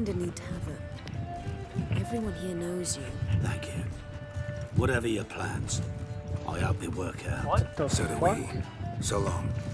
find a new tavern. Everyone here knows you. Thank you. Whatever your plans, I hope they work out. What the So do fuck? we. So long.